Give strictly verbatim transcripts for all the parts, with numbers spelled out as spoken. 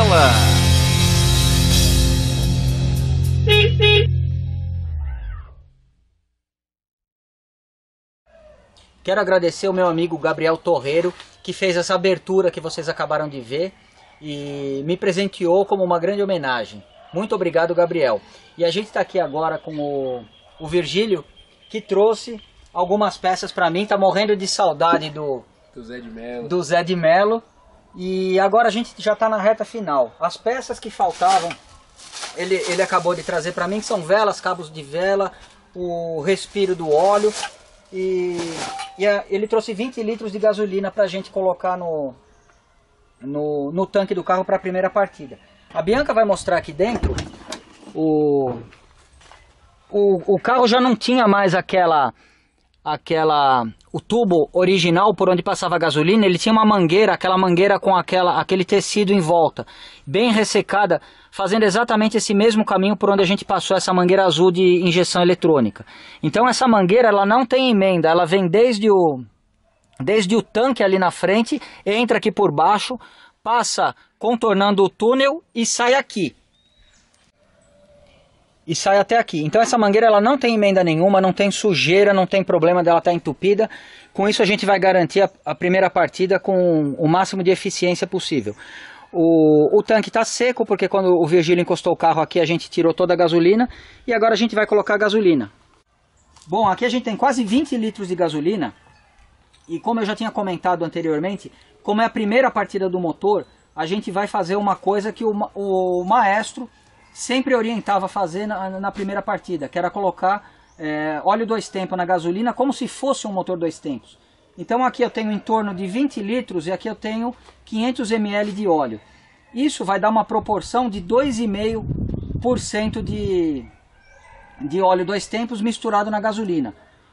bola! Quero agradecer o meu amigo Gabriel Torreiro, que fez essa abertura que vocês acabaram de ver e me presenteou como uma grande homenagem. Muito obrigado, Gabriel. E a gente está aqui agora com o, o Virgílio, que trouxe algumas peças para mim. Tá morrendo de saudade do, do Zé de Melo. do Zé de Melo. E agora a gente já está na reta final. As peças que faltavam, ele, ele acabou de trazer para mim, que são velas, cabos de vela, o respiro do óleo. E, e a, ele trouxe vinte litros de gasolina para a gente colocar no, no, no tanque do carro para a primeira partida. A Bianca vai mostrar aqui dentro. O, o, o carro já não tinha mais aquela, aquela, o tubo original por onde passava a gasolina. Ele tinha uma mangueira, aquela mangueira com aquela, aquele tecido em volta, bem ressecada, fazendo exatamente esse mesmo caminho por onde a gente passou essa mangueira azul de injeção eletrônica. Então essa mangueira, ela não tem emenda, ela vem desde o, desde o tanque ali na frente, entra aqui por baixo, passa contornando o túnel e sai aqui. E sai até aqui. Então essa mangueira, ela não tem emenda nenhuma, não tem sujeira, não tem problema dela estar entupida. Com isso a gente vai garantir a, a primeira partida com o máximo de eficiência possível. O, o tanque está seco, porque quando o Virgílio encostou o carro aqui, a gente tirou toda a gasolina. E agora a gente vai colocar a gasolina. Bom, aqui a gente tem quase vinte litros de gasolina. E como eu já tinha comentado anteriormente, como é a primeira partida do motor, a gente vai fazer uma coisa que o, o maestro sempre orientava a fazer na, na primeira partida, que era colocar é, óleo dois tempos na gasolina como se fosse um motor dois tempos. Então aqui eu tenho em torno de vinte litros e aqui eu tenho quinhentos mililitros de óleo. Isso vai dar uma proporção de dois vírgula cinco por cento de, de óleo dois tempos misturado na gasolina.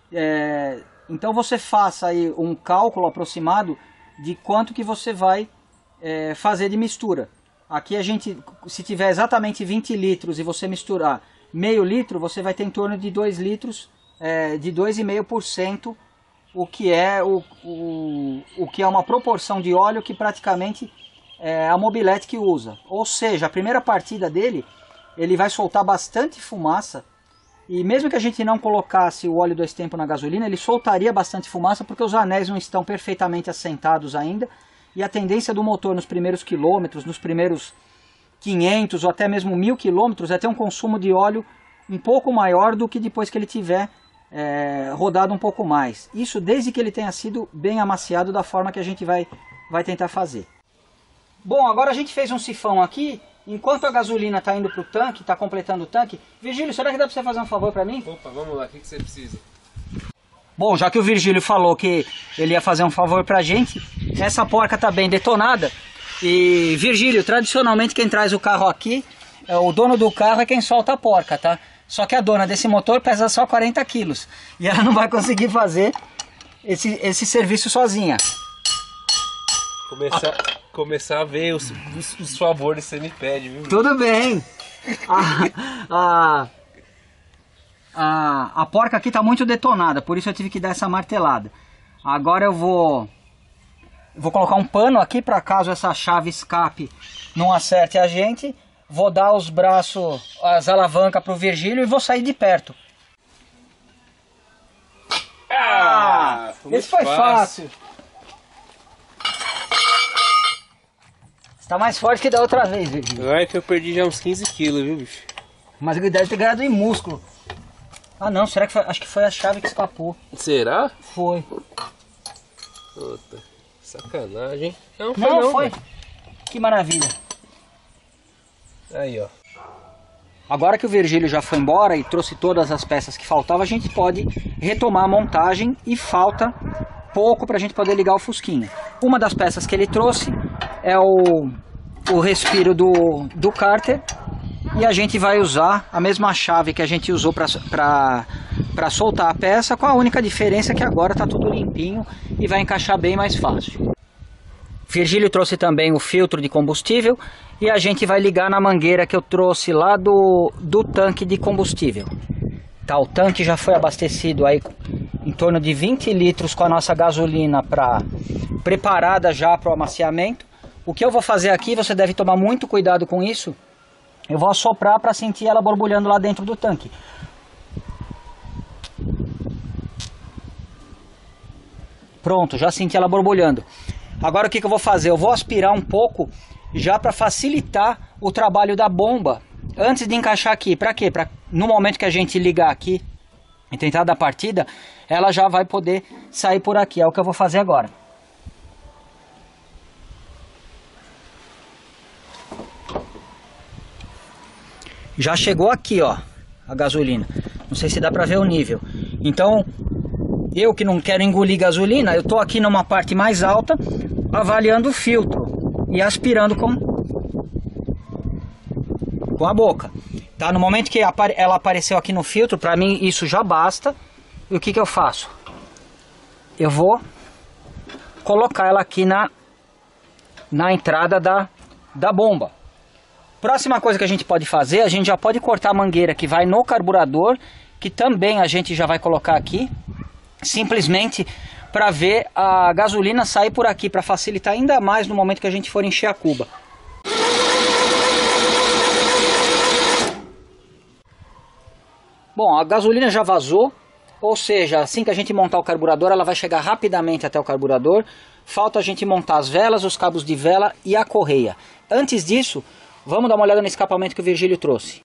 É, então você faça aí um cálculo aproximado de quanto que você vai é, fazer de mistura. Aqui a gente, se tiver exatamente vinte litros e você misturar meio litro, você vai ter em torno de dois litros, é, de dois vírgula cinco por cento, o que é o, o, o que é uma proporção de óleo que praticamente é a mobilete que usa. Ou seja, a primeira partida dele, ele vai soltar bastante fumaça. E mesmo que a gente não colocasse o óleo dois tempos na gasolina, ele soltaria bastante fumaça porque os anéis não estão perfeitamente assentados ainda. E a tendência do motor nos primeiros quilômetros, nos primeiros quinhentos ou até mesmo mil quilômetros, é ter um consumo de óleo um pouco maior do que depois que ele tiver é, rodado um pouco mais. Isso desde que ele tenha sido bem amaciado da forma que a gente vai, vai tentar fazer. Bom, agora a gente fez um sifão aqui. Enquanto a gasolina está indo para o tanque, está completando o tanque. Virgílio, será que dá para você fazer um favor para mim? Opa, vamos lá, o que, que você precisa? Bom, já que o Virgílio falou que ele ia fazer um favor pra gente, essa porca tá bem detonada. E, Virgílio, tradicionalmente quem traz o carro aqui, é o dono do carro é quem solta a porca, tá? Só que a dona desse motor pesa só quarenta quilos. E ela não vai conseguir fazer esse, esse serviço sozinha. Começar, ah. começar a ver os, os, os favores que você me pede, viu? Tudo bem. A, a, a, a porca aqui tá muito detonada, por isso eu tive que dar essa martelada. Agora eu vou, vou colocar um pano aqui para caso essa chave escape não acerte a gente. Vou dar os braços, as alavancas pro Virgílio e vou sair de perto. Ah, foi esse foi fácil. fácil. Está mais forte que da outra vez, Virgílio. Ai, que eu perdi já uns quinze quilos, viu, bicho? Mas ele deve ter ganhado em músculo. Ah não, será que foi? Acho que foi a chave que escapou. Será? Foi. Puta, sacanagem. Não, foi não, não foi. Véio. Que maravilha. Aí, ó. Agora que o Virgílio já foi embora e trouxe todas as peças que faltavam, a gente pode retomar a montagem e falta pouco para a gente poder ligar o Fusquinha. Uma das peças que ele trouxe é o, o respiro do, do cárter e a gente vai usar a mesma chave que a gente usou para soltar a peça, com a única diferença que agora está tudo limpinho e vai encaixar bem mais fácil. Virgílio trouxe também o filtro de combustível e a gente vai ligar na mangueira que eu trouxe lá do, do tanque de combustível. Tá, o tanque já foi abastecido aí em torno de vinte litros com a nossa gasolina pra, preparada já para o amaciamento. O que eu vou fazer aqui, você deve tomar muito cuidado com isso. Eu vou assoprar para sentir ela borbulhando lá dentro do tanque. Pronto, já senti ela borbulhando. Agora o que, que eu vou fazer? Eu vou aspirar um pouco já para facilitar o trabalho da bomba antes de encaixar aqui. Para quê? Para no momento que a gente ligar aqui e tentar dar partida, ela já vai poder sair por aqui. É o que eu vou fazer agora. Já chegou aqui, ó, a gasolina. Não sei se dá para ver o nível. Então, eu que não quero engolir gasolina, eu tô aqui numa parte mais alta, avaliando o filtro e aspirando com com a boca. Tá? No momento que ela apareceu aqui no filtro, para mim isso já basta. E o que que eu faço? Eu vou colocar ela aqui na na entrada da da bomba. Próxima coisa que a gente pode fazer, a gente já pode cortar a mangueira que vai no carburador, que também a gente já vai colocar aqui, simplesmente para ver a gasolina sair por aqui, para facilitar ainda mais no momento que a gente for encher a cuba. Bom, a gasolina já vazou, ou seja, assim que a gente montar o carburador, ela vai chegar rapidamente até o carburador. Falta a gente montar as velas, os cabos de vela e a correia. Antes disso, vamos dar uma olhada no escapamento que o Virgílio trouxe.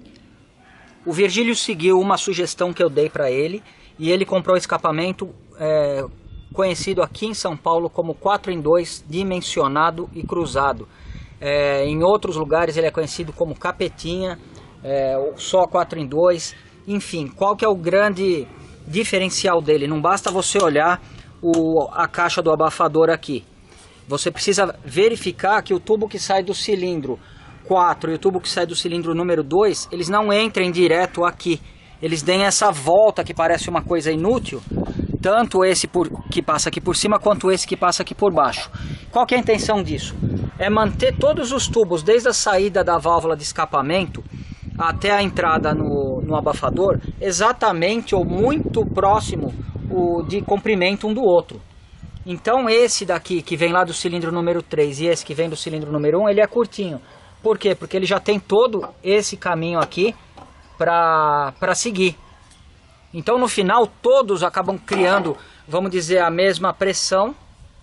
O Virgílio seguiu uma sugestão que eu dei para ele e ele comprou o escapamento é, conhecido aqui em São Paulo como quatro em dois dimensionado e cruzado. É, em outros lugares ele é conhecido como capetinha, é, só quatro em dois. Enfim, qual que é o grande diferencial dele? Não basta você olhar o, a caixa do abafador aqui. Você precisa verificar que o tubo que sai do cilindro quatro e o tubo que sai do cilindro número dois, eles não entrem direto aqui. Eles deem essa volta que parece uma coisa inútil, tanto esse por, que passa aqui por cima, quanto esse que passa aqui por baixo. Qual que é a intenção disso? É manter todos os tubos, desde a saída da válvula de escapamento até a entrada no, no abafador, exatamente ou muito próximo o, de comprimento um do outro. Então esse daqui que vem lá do cilindro número três e esse que vem do cilindro número um, ele é curtinho. Por quê? Porque ele já tem todo esse caminho aqui para para seguir. Então no final todos acabam criando, vamos dizer, a mesma pressão,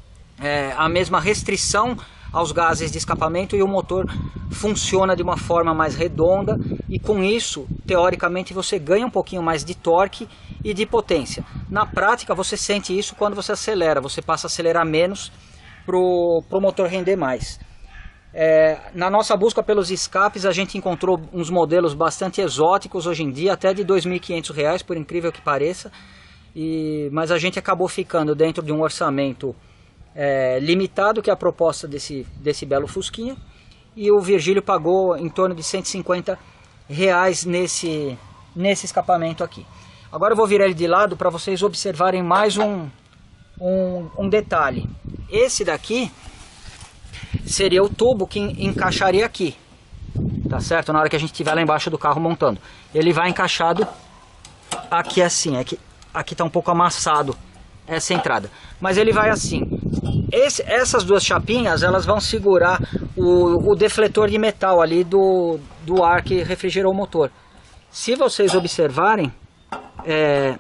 é, a mesma restrição aos gases de escapamento, e o motor funciona de uma forma mais redonda, e com isso, teoricamente, você ganha um pouquinho mais de torque e de potência. Na prática, você sente isso quando você acelera, você passa a acelerar menos para o motor render mais. É, na nossa busca pelos escapes, a gente encontrou uns modelos bastante exóticos hoje em dia, até de dois mil e quinhentos reais, por incrível que pareça, e, mas a gente acabou ficando dentro de um orçamento É, limitado, que é a proposta desse, desse belo Fusquinha, e o Virgílio pagou em torno de cento e cinquenta reais nesse, nesse escapamento aqui. Agora eu vou virar ele de lado para vocês observarem mais um, um, um detalhe. Esse daqui seria o tubo que encaixaria aqui, tá certo? Na hora que a gente estiver lá embaixo do carro montando, ele vai encaixado aqui assim, aqui, aqui tá um pouco amassado essa entrada, mas ele vai assim. Esse, essas duas chapinhas, elas vão segurar o, o defletor de metal ali do, do ar que refrigerou o motor. Se vocês observarem, é,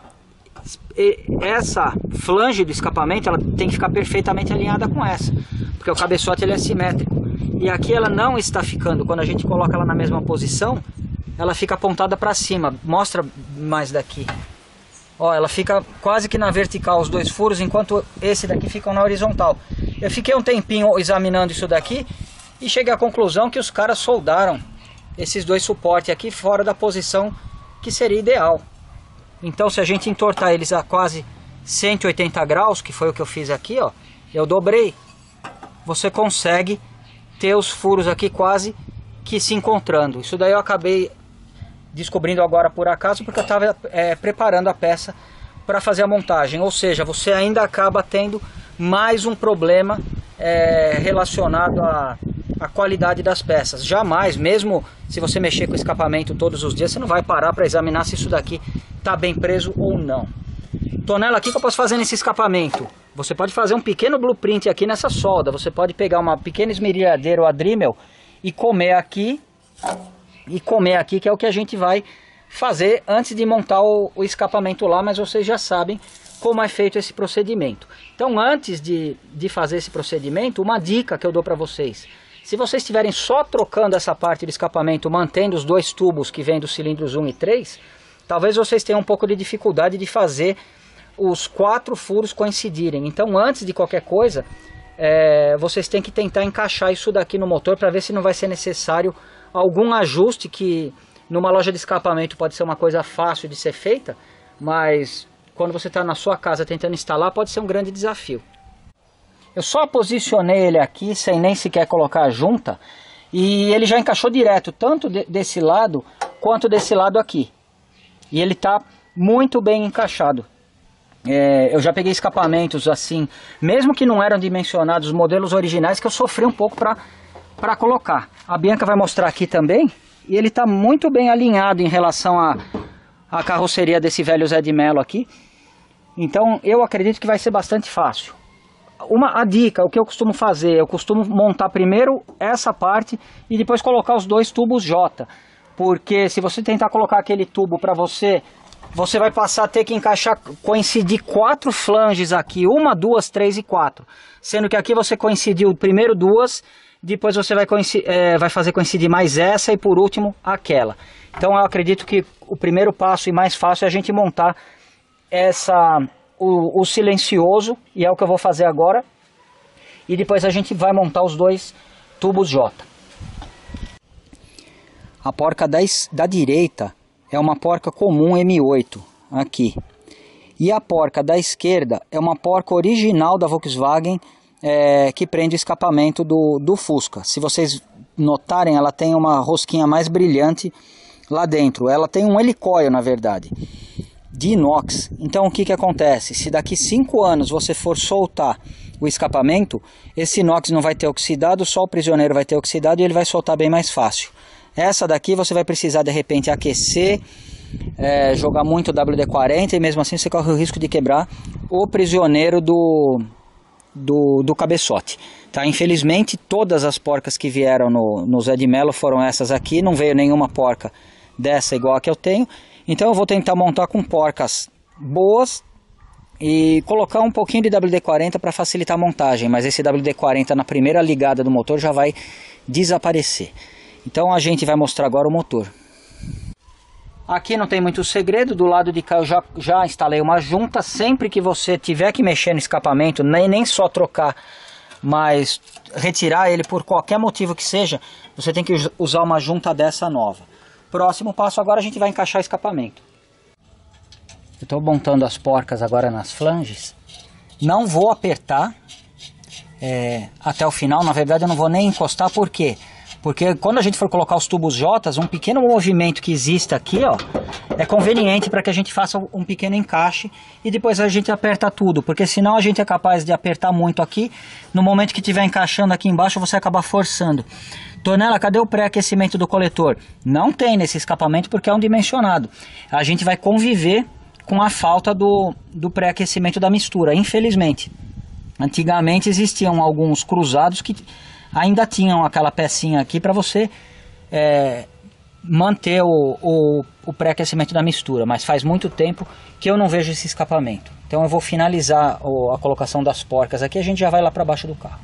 essa flange do escapamento, ela tem que ficar perfeitamente alinhada com essa, porque o cabeçote ele é simétrico, e aqui ela não está ficando. Quando a gente coloca ela na mesma posição, ela fica apontada para cima. Mostra mais daqui. Ó, ela fica quase que na vertical, os dois furos, enquanto esse daqui ficam na horizontal. Eu fiquei um tempinho examinando isso daqui e cheguei à conclusão que os caras soldaram esses dois suportes aqui fora da posição que seria ideal. Então, se a gente entortar eles a quase cento e oitenta graus, que foi o que eu fiz aqui, ó, eu dobrei, você consegue ter os furos aqui quase que se encontrando. Isso daí eu acabei descobrindo agora por acaso, porque eu estava é, preparando a peça para fazer a montagem. Ou seja, você ainda acaba tendo mais um problema é, relacionado à, à qualidade das peças. Jamais, mesmo se você mexer com o escapamento todos os dias, você não vai parar para examinar se isso daqui está bem preso ou não. Tonela, o que eu posso fazer nesse escapamento? você pode fazer um pequeno blueprint aqui nessa solda. Você pode pegar uma pequena esmerilhadeira ou a Dremel e comer aqui, e comer aqui, que é o que a gente vai fazer antes de montar o, o escapamento lá, mas vocês já sabem como é feito esse procedimento. Então, antes de, de fazer esse procedimento, uma dica que eu dou para vocês: se vocês estiverem só trocando essa parte do escapamento, mantendo os dois tubos que vêm dos cilindros um e três, talvez vocês tenham um pouco de dificuldade de fazer os quatro furos coincidirem. Então, antes de qualquer coisa, é, vocês têm que tentar encaixar isso daqui no motor para ver se não vai ser necessário algum ajuste, que numa loja de escapamento pode ser uma coisa fácil de ser feita, mas quando você está na sua casa tentando instalar, pode ser um grande desafio. Eu só posicionei ele aqui sem nem sequer colocar a junta, e ele já encaixou direto, tanto de, desse lado quanto desse lado aqui. E ele está muito bem encaixado. É, eu já peguei escapamentos assim, mesmo que não eram dimensionados, os modelos originais, que eu sofri um pouco para para colocar. A Bianca vai mostrar aqui também, e ele está muito bem alinhado em relação à a, a carroceria desse velho Zé de Mello aqui. Então eu acredito que vai ser bastante fácil. Uma a dica, o que eu costumo fazer, eu costumo montar primeiro essa parte e depois colocar os dois tubos J, porque se você tentar colocar aquele tubo para você, você vai passar a ter que encaixar, coincidir quatro flanges aqui, uma, duas, três e quatro, sendo que aqui você coincidiu primeiro duas, depois você vai, é, vai fazer coincidir mais essa e por último aquela. Então eu acredito que o primeiro passo e mais fácil é a gente montar essa, o, o silencioso, e é o que eu vou fazer agora, e depois a gente vai montar os dois tubos J. A porca da, da direita é uma porca comum M oito, aqui. E a porca da esquerda é uma porca original da Volkswagen, é, que prende o escapamento do, do Fusca. Se vocês notarem, ela tem uma rosquinha mais brilhante lá dentro. Ela tem um helicóil, na verdade, de inox. Então o que, que acontece? Se daqui cinco anos você for soltar o escapamento, esse inox não vai ter oxidado, só o prisioneiro vai ter oxidado e ele vai soltar bem mais fácil. Essa daqui você vai precisar de repente aquecer, é, jogar muito W D quarenta, e mesmo assim você corre o risco de quebrar o prisioneiro do, do, do cabeçote. Tá? Infelizmente todas as porcas que vieram no, no Zé de Mello foram essas aqui, não veio nenhuma porca dessa igual a que eu tenho. Então eu vou tentar montar com porcas boas e colocar um pouquinho de W D quarenta para facilitar a montagem, mas esse W D quarenta na primeira ligada do motor já vai desaparecer. Então a gente vai mostrar agora o motor. Aqui não tem muito segredo, do lado de cá eu já, já instalei uma junta. Sempre que você tiver que mexer no escapamento, nem, nem só trocar, mas retirar ele por qualquer motivo que seja, você tem que usar uma junta dessa nova. Próximo passo agora, a gente vai encaixar o escapamento. Eu estou montando as porcas agora nas flanges. Não vou apertar é, até o final, na verdade eu não vou nem encostar, por quê? Porque quando a gente for colocar os tubos J, um pequeno movimento que existe aqui, ó, é conveniente para que a gente faça um pequeno encaixe e depois a gente aperta tudo, porque senão a gente é capaz de apertar muito aqui, no momento que estiver encaixando aqui embaixo você acaba forçando. Tonela, cadê o pré-aquecimento do coletor? Não tem nesse escapamento porque é um dimensionado. A gente vai conviver com a falta do, do pré-aquecimento da mistura, infelizmente. Antigamente existiam alguns cruzados que ainda tinham aquela pecinha aqui para você é, manter o, o, o pré-aquecimento da mistura, mas faz muito tempo que eu não vejo esse escapamento. Então eu vou finalizar o, a colocação das porcas aqui, a gente já vai lá para baixo do carro.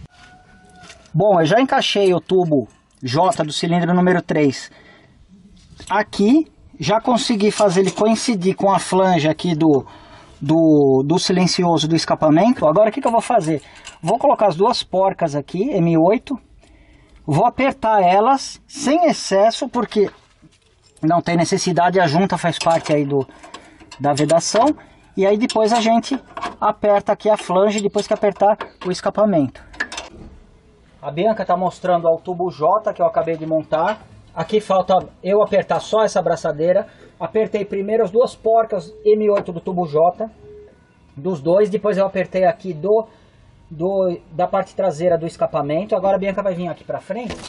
Bom, eu já encaixei o tubo J do cilindro número três aqui, já consegui fazer ele coincidir com a flange aqui do, do, do silencioso do escapamento. Agora o que, que eu vou fazer? Vou colocar as duas porcas aqui, M oito, vou apertar elas sem excesso, porque não tem necessidade, a junta faz parte aí do, da vedação, e aí depois a gente aperta aqui a flange, depois que apertar o escapamento. A Bianca está mostrando ó, o tubo J que eu acabei de montar. Aqui falta eu apertar só essa abraçadeira. Apertei primeiro as duas porcas M oito do tubo J, dos dois, depois eu apertei aqui do, do, da parte traseira do escapamento. Agora a Bianca vai vir aqui para frente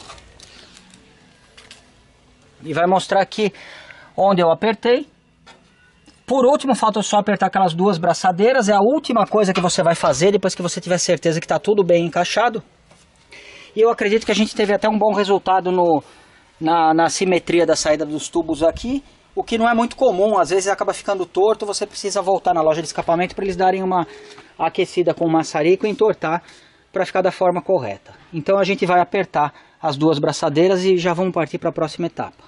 e vai mostrar aqui onde eu apertei Por último, falta só apertar aquelas duas braçadeiras. É a última coisa que você vai fazer depois que você tiver certeza que está tudo bem encaixado. E eu acredito que a gente teve até um bom resultado no, na, na simetria da saída dos tubos aqui. O que não é muito comum, às vezes acaba ficando torto. Você precisa voltar na loja de escapamento para eles darem uma aquecida com o maçarico e entortar para ficar da forma correta. Então a gente vai apertar as duas braçadeiras e já vamos partir para a próxima etapa.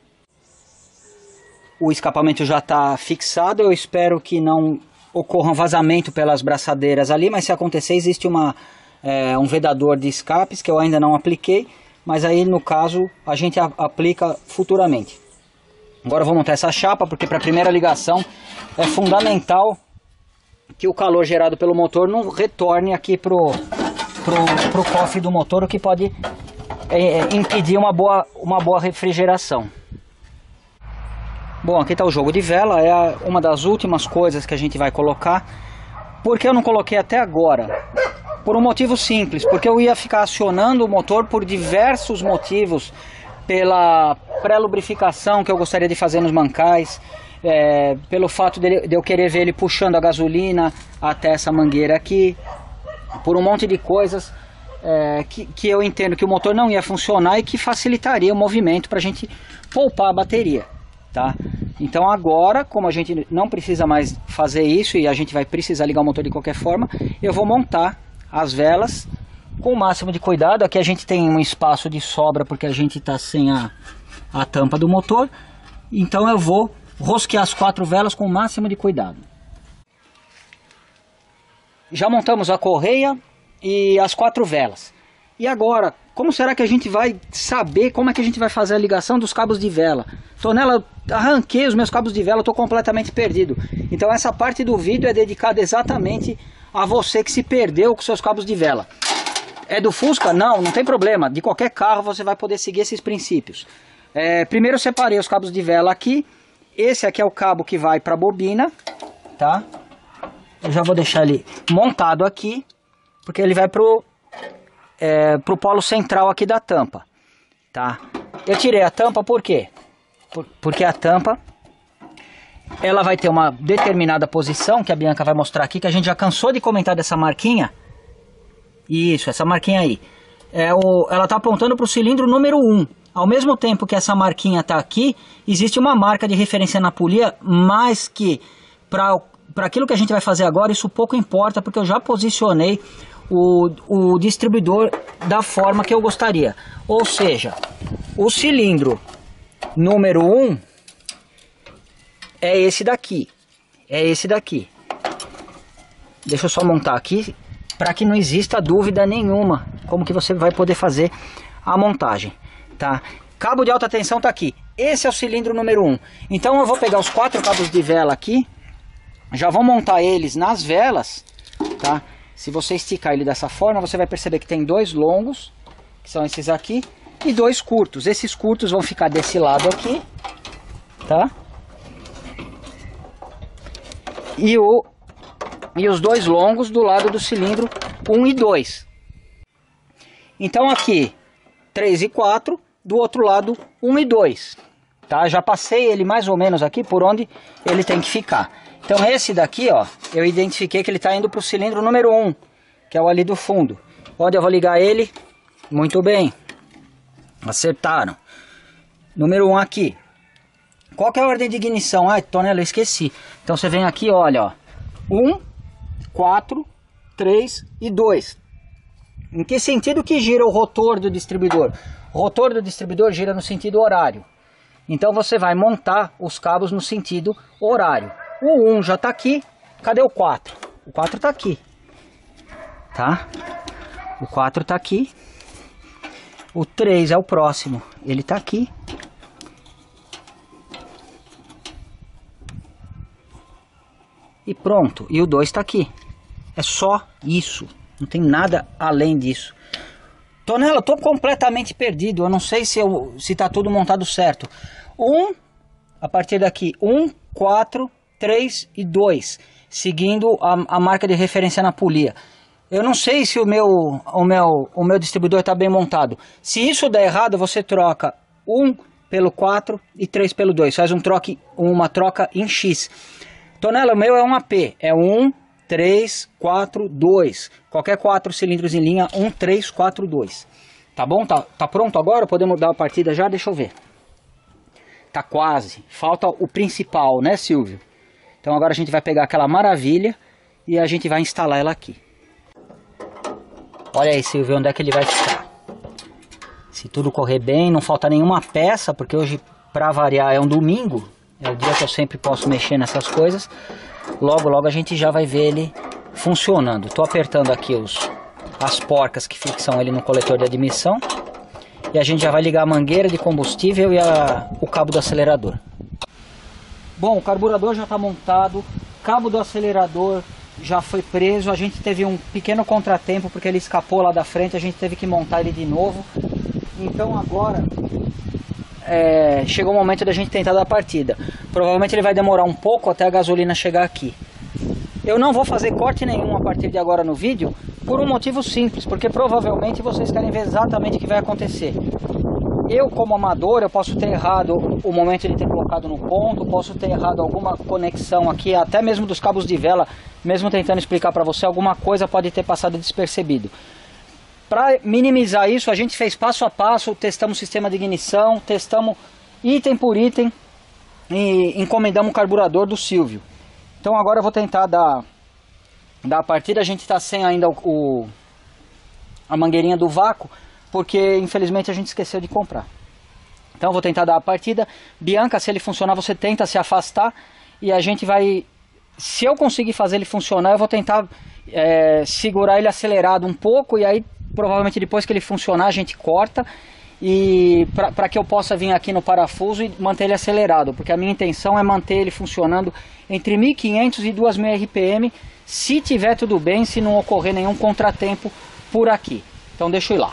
O escapamento já está fixado, eu espero que não ocorra um vazamento pelas braçadeiras ali, mas se acontecer existe uma, é, um vedador de escapes que eu ainda não apliquei, mas aí no caso a gente a, aplica futuramente. Agora eu vou montar essa chapa porque para a primeira ligação é fundamental que o calor gerado pelo motor não retorne aqui pro, pro, pro cofre do motor, o que pode é, impedir uma boa, uma boa refrigeração. Bom, aqui está o jogo de vela, é a, uma das últimas coisas que a gente vai colocar. Por que eu não coloquei até agora? Por um motivo simples, porque eu ia ficar acionando o motor por diversos motivos. Pela pré-lubrificação que eu gostaria de fazer nos mancais, é, pelo fato de, de eu querer ver ele puxando a gasolina até essa mangueira aqui, por um monte de coisas é, que, que eu entendo que o motor não ia funcionar e que facilitaria o movimento para a gente poupar a bateria. Tá? Então agora, como a gente não precisa mais fazer isso e a gente vai precisar ligar o motor de qualquer forma, eu vou montar as velas com o máximo de cuidado. Aqui a gente tem um espaço de sobra porque a gente está sem a, a tampa do motor. Então eu vou rosquear as quatro velas com o máximo de cuidado. Já montamos a correia e as quatro velas. E agora, como será que a gente vai saber como é que a gente vai fazer a ligação dos cabos de vela? Tonela, arranquei os meus cabos de vela, estou completamente perdido. Então essa parte do vídeo é dedicada exatamente a você que se perdeu com seus cabos de vela. É do Fusca? Não, não tem problema. De qualquer carro você vai poder seguir esses princípios. É, primeiro eu separei os cabos de vela aqui. Esse aqui é o cabo que vai para a bobina, tá? Eu já vou deixar ele montado aqui, porque ele vai pro É, para o polo central aqui da tampa, tá? Eu tirei a tampa por quê? Por, porque a tampa ela vai ter uma determinada posição que a Bianca vai mostrar aqui, que a gente já cansou de comentar dessa marquinha. Isso, essa marquinha aí é o, ela está apontando para o cilindro número um. Ao mesmo tempo que essa marquinha está aqui, existe uma marca de referência na polia, mas que para para aquilo que a gente vai fazer agora, isso pouco importa, porque eu já posicionei O, o distribuidor da forma que eu gostaria. Ou seja, o cilindro número um é esse daqui. É esse daqui. Deixa eu só montar aqui para que não exista dúvida nenhuma como que você vai poder fazer a montagem, tá? Cabo de alta tensão tá aqui. Esse é o cilindro número um. Então eu vou pegar os quatro cabos de vela aqui, já vou montar eles nas velas, tá? Se você esticar ele dessa forma, você vai perceber que tem dois longos, que são esses aqui, e dois curtos. Esses curtos vão ficar desse lado aqui, tá? E, o, e os dois longos do lado do cilindro um e dois. Então aqui, três e quatro, do outro lado um e dois. Tá? Já passei ele mais ou menos aqui por onde ele tem que ficar. Então esse daqui, ó, eu identifiquei que ele está indo para o cilindro número um, que é o ali do fundo. Onde eu vou ligar ele? Muito bem. Acertaram. Número um aqui. Qual que é a ordem de ignição? Ai, Tonela, eu esqueci. Então você vem aqui, olha, ó. um, quatro, três e dois. Em que sentido que gira o rotor do distribuidor? O rotor do distribuidor gira no sentido horário. Então você vai montar os cabos no sentido horário. O um já está aqui. Cadê o quatro? O quatro está aqui. Tá? O quatro está aqui. O três é o próximo. Ele está aqui. E pronto. E o dois está aqui. É só isso. Não tem nada além disso. Tonela, eu estou completamente perdido. Eu não sei se eu, se está tudo montado certo. um, a partir daqui, um, quatro, três e dois, seguindo a, a marca de referência na polia. Eu não sei se o meu, o meu, o meu distribuidor está bem montado. Se isso der errado, você troca um pelo quatro e três pelo dois. Faz um troque, uma troca em X. Tonela, o meu é um A P, é um, três, quatro, dois. Qualquer quatro cilindros em linha, um, três, quatro, dois. Tá bom? Tá, tá pronto agora? Podemos dar a partida já? Deixa eu ver. Tá quase. Falta o principal, né, Silvio? Então agora a gente vai pegar aquela maravilha e a gente vai instalar ela aqui. Olha aí, Silvio, onde é que ele vai ficar. Se tudo correr bem, não falta nenhuma peça, porque hoje, para variar, é um domingo. É o dia que eu sempre posso mexer nessas coisas. Logo, logo a gente já vai ver ele funcionando. Estou apertando aqui os, as porcas que fixam ele no coletor de admissão. E a gente já vai ligar a mangueira de combustível e a, o cabo do acelerador. Bom, o carburador já está montado. Cabo do acelerador já foi preso. A gente teve um pequeno contratempo porque ele escapou lá da frente. A gente teve que montar ele de novo. Então agora... É, chegou o momento da gente tentar dar a partida. Provavelmente ele vai demorar um pouco até a gasolina chegar aqui. Eu não vou fazer corte nenhum a partir de agora no vídeo, por um motivo simples, porque provavelmente vocês querem ver exatamente o que vai acontecer. Eu, como amador, eu posso ter errado o momento de ter colocado no ponto, posso ter errado alguma conexão aqui, até mesmo dos cabos de vela, mesmo tentando explicar para você, alguma coisa pode ter passado despercebido. Para minimizar isso, a gente fez passo a passo, testamos o sistema de ignição, testamos item por item e encomendamos o carburador do Silvio. Então agora eu vou tentar dar, dar a partida. A gente está sem ainda o, o, a mangueirinha do vácuo, porque infelizmente a gente esqueceu de comprar. Então eu vou tentar dar a partida. Bianca, se ele funcionar, você tenta se afastar e a gente vai... Se eu conseguir fazer ele funcionar, eu vou tentar é, segurar ele acelerado um pouco e aí... Provavelmente depois que ele funcionar a gente corta e para que eu possa vir aqui no parafuso e manter ele acelerado, porque a minha intenção é manter ele funcionando entre mil e quinhentos e dois mil R P M, se tiver tudo bem, se não ocorrer nenhum contratempo por aqui. Então deixa eu ir lá.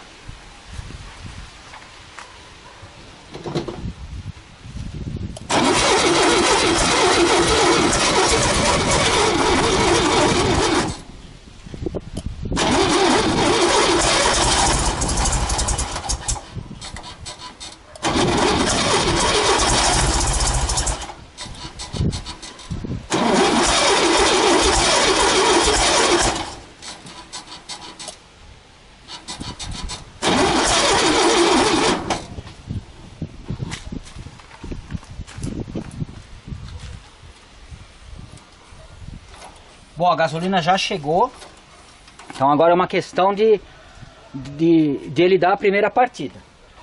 Bom, a gasolina já chegou, então agora é uma questão de, de, de ele dar a primeira partida.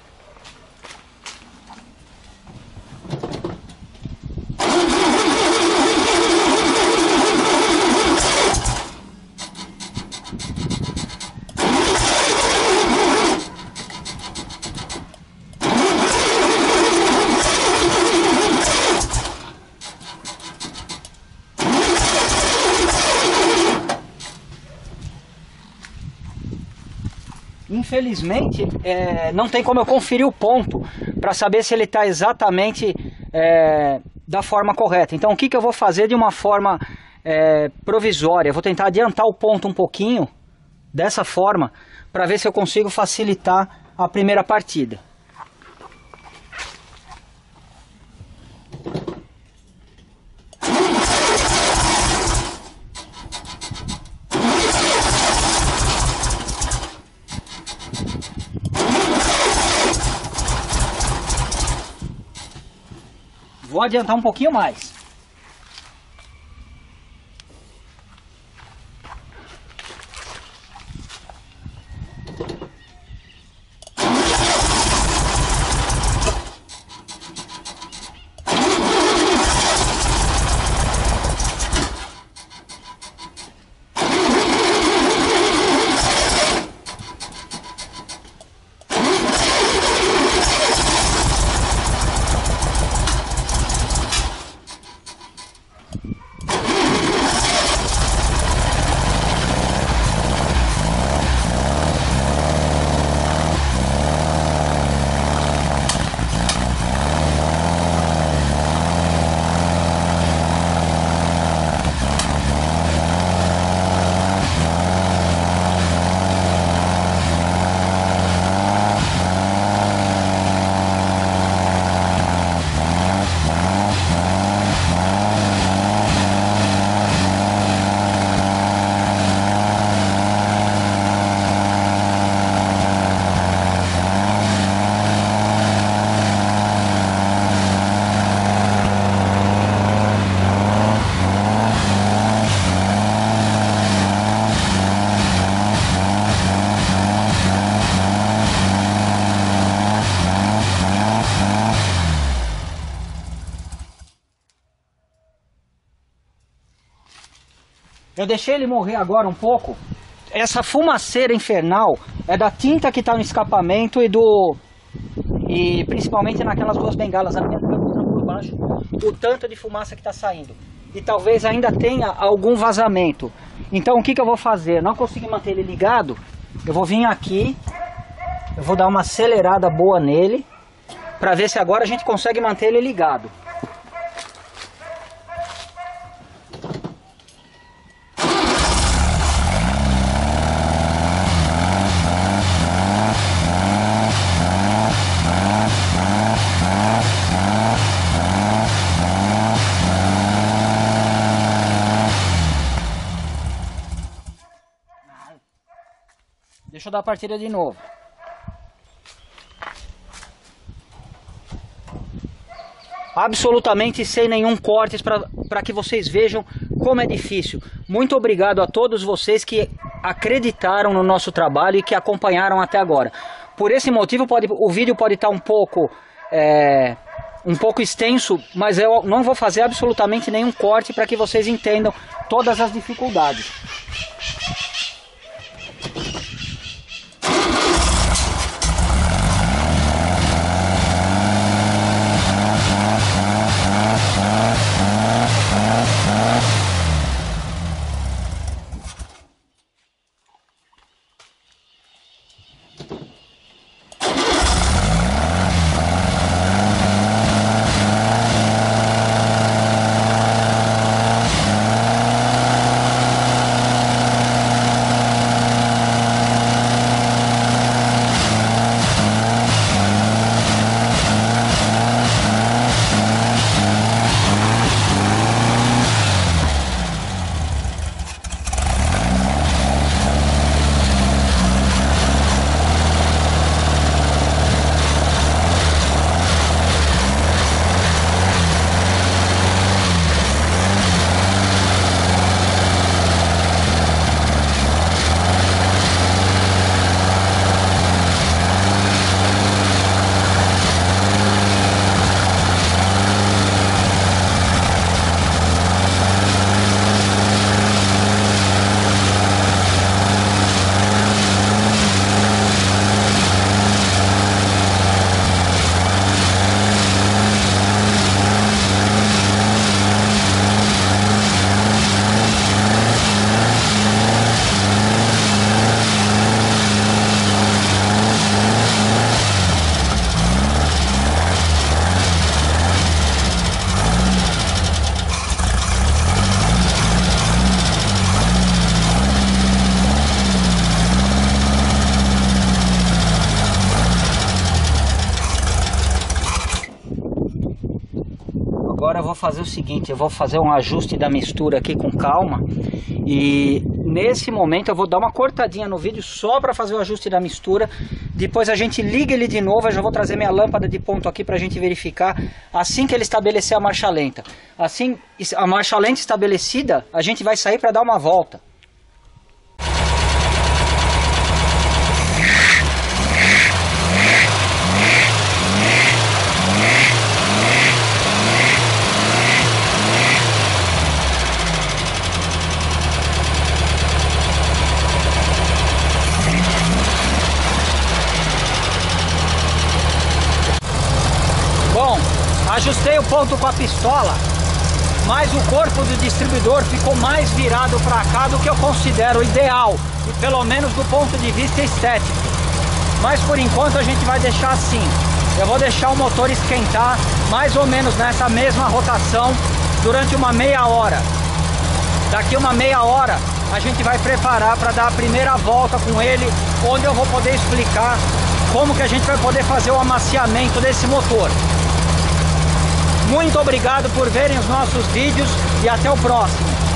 Infelizmente, é, não tem como eu conferir o ponto para saber se ele está exatamente é, da forma correta. Então, o que, que eu vou fazer de uma forma é, provisória? Eu vou tentar adiantar o ponto um pouquinho, dessa forma, para ver se eu consigo facilitar a primeira partida. Vou adiantar um pouquinho mais. Eu deixei ele morrer agora um pouco. Essa fumaceira infernal é da tinta que está no escapamento e do... E principalmente naquelas duas bengalas. A minha está mostrando por baixo o tanto de fumaça que está saindo. E talvez ainda tenha algum vazamento. Então o que, que eu vou fazer? Não consegui manter ele ligado. Eu vou vir aqui. Eu vou dar uma acelerada boa nele. Para ver se agora a gente consegue manter ele ligado. Deixa eu dar a partida de novo. Absolutamente sem nenhum corte, para que vocês vejam como é difícil. Muito obrigado a todos vocês que acreditaram no nosso trabalho e que acompanharam até agora. Por esse motivo pode, o vídeo pode estar um pouco, é, um pouco extenso, mas eu não vou fazer absolutamente nenhum corte para que vocês entendam todas as dificuldades. Agora eu vou fazer o seguinte, eu vou fazer um ajuste da mistura aqui com calma. E nesse momento eu vou dar uma cortadinha no vídeo só para fazer o ajuste da mistura. Depois a gente liga ele de novo, eu já vou trazer minha lâmpada de ponto aqui para a gente verificar assim que ele estabelecer a marcha lenta. Assim, a marcha lenta estabelecida, a gente vai sair para dar uma volta. Bom, ajustei o ponto com a pistola, mas o corpo do distribuidor ficou mais virado para cá do que eu considero ideal, e pelo menos do ponto de vista estético. Mas por enquanto a gente vai deixar assim. Eu vou deixar o motor esquentar mais ou menos nessa mesma rotação durante uma meia hora. Daqui uma meia hora a gente vai preparar para dar a primeira volta com ele, onde eu vou poder explicar como que a gente vai poder fazer o amaciamento desse motor. Muito obrigado por verem os nossos vídeos e até o próximo.